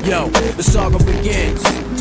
Yo, the saga begins.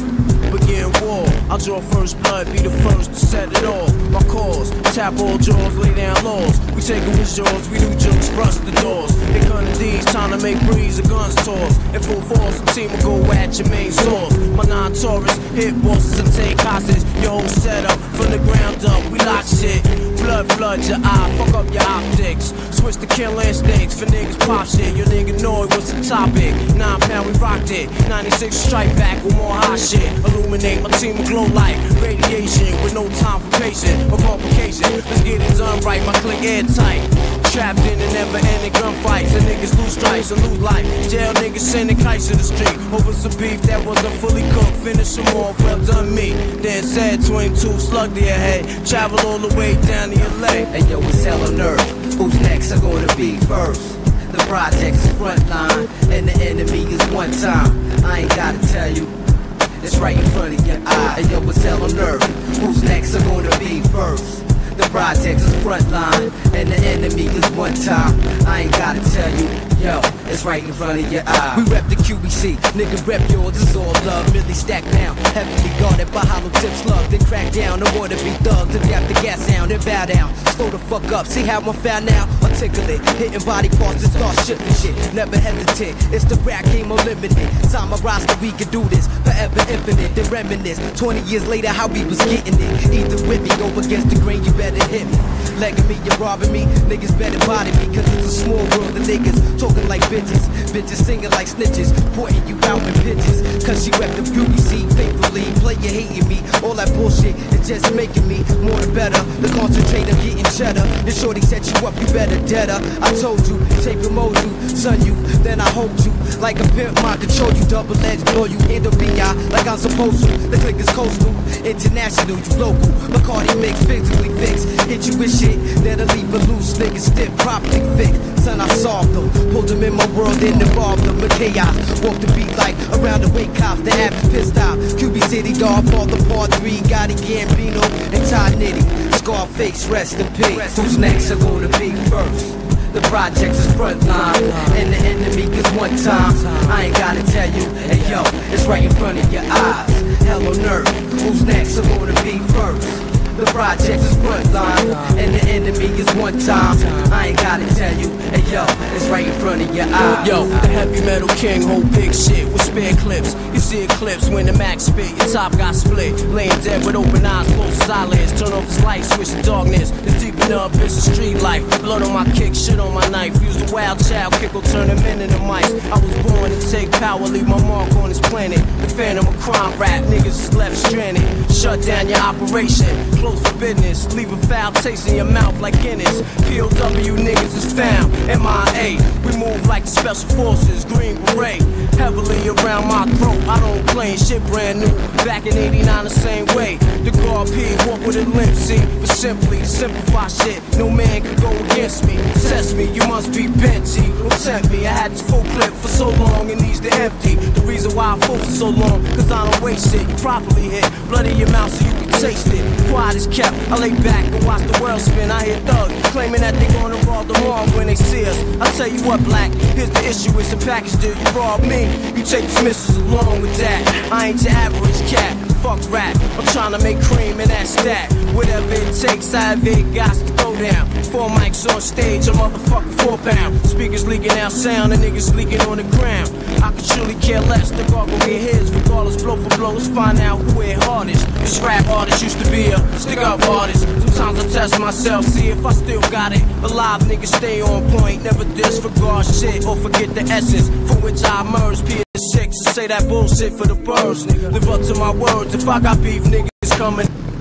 Begin war. I'll draw first blood, be the first to set it off. My cause, tap all jaws, lay down laws. We take it with jaws, we do jokes, rust the doors. They gun the D's, trying to make breeze, the guns toss. In full force, the team will go at your main source. My non-Taurus, hit bosses and take hostages. Your whole setup, from the ground up, we lock shit. Blood flood your eye, fuck up your optics. Switch to kill instincts for niggas pop shit. Your nigga know it was the topic. 9 pound, we rocked it. 96 strike back with more hot shit. Illuminate, my team will glow like radiation with no time for patience or complication. Let's get it done right, my click airtight. Trapped in the never-ending gunfights, and niggas lose strikes and lose life. Jail niggas sending kites to the street over some beef that wasn't fully cooked. Finish them off, well done me. Then said 22 slug to your head. Travel all the way down to your leg. Hey yo, it's hell on earth. Who's next are gonna be first? The project's front line, and the enemy is one time. I ain't gotta tell you, it's right in front of your eye. Hey yo, it's hell on earth. Who's next are gonna be first? The project's front line, and the enemy is one time. I ain't gotta tell you, yo, it's right in front of your eye. We rep the QBC, nigga rep yours, it's all love. Millie stacked down, heavily guarded by hollow tip slug. Then crack down, the wanna be thugs, adapt the gas sound, then bow down. Slow the fuck up, see how I'm found now? Articulate, hitting body parts and start shifting shit. Never hesitate, it's the rap game unlimited. Sign my roster, we can do this, forever infinite. Then reminisce, 20 years later, how we was getting it. Either with me, go against the grain, you better hit me. Legging me, you're robbing me, niggas better body me. Cause it's a small world, the niggas talking like bitches. Bitches singing like snitches, pointing you out in pitches. Cause you rep the QBC faithfully. Play you hating me, all that bullshit is just making me more the better. The concentrate of getting cheddar. The shorty set you up, you better dead her. I told you, take a mold you, son you, then I hold you. Like a pimp, mind control you, double edge blow you. Handle me out like I'm supposed to. The click is coastal, international, you local. McCarty mix, physically fixed. Hit you with shit, that'll leave a loose nigga stiff, properly fixed. Son, I solved them, pulled them in my world and involved them in chaos. Walk the beat like around the way cops, the average pissed out. QB City dog, fall the part 3, Gotti Gambino and Ty Nitty. Scarface, rest in peace. Who's next are gonna be first? The projects is front line, and the enemy is one time. I ain't gotta tell you, hey yo, it's right in front of your eyes. Hell on earth, who's next are gonna be first? The projects is front line, and the enemy is one time. I ain't gotta tell you, hey yo, it's right in front of your eyes. Yo, the heavy metal king hold big shit with spare clips. You see eclipse when the max spit, your top got split. Laying dead with open eyes, close his eyelids. Turn off his light, switch to darkness. It's deep in the abyss of street life. Blood on my kick, shit on my knife. Use a wild child, kick will turn him into mice. I was born to take power, leave my mark on this planet. The phantom of crime rap, niggas is left stranded. Shut down your operation, close for business. Leave a foul taste in your mouth like Guinness. POW niggas is found, MIA. We move like the special forces, green beret. Heavily around my throat, I don't play shit brand new. Back in 89 the same way. The guard P walk with a limp, see. But simply to simplify shit, no man can go against me. Test me, you must be bent, G. Don't tempt me, I had this full clip for so long, it needs to empty. The reason why I focus so long, cause I don't waste it. You properly hit, blood in your mouth so you can taste it. Quiet is kept, I lay back and watch the world spin. I hear thugs claiming that they gonna rob the mall when they see us. I tell you what, black, here's the issue, it's the package deal. You rob me, you take dismissals along with that. I ain't your average cat, fuck rap. I'm trying to make cream and that's that. Whatever it takes, I have it, got to go down. 4 mics on stage, a motherfucking 4 pound. Speakers leaking out sound, and niggas leaking on the ground. I could truly care less, the guard gon' get his. Regardless, blow for blow, let's find out who hit hardest. This rap artist used to be a stick-up artist. Sometimes I test myself, see if I still got it. Alive niggas stay on point, never disregard shit or forget the essence for which I emerge. PS6 and say that bullshit for the birds. Live up to my words, if I got beef, niggas coming.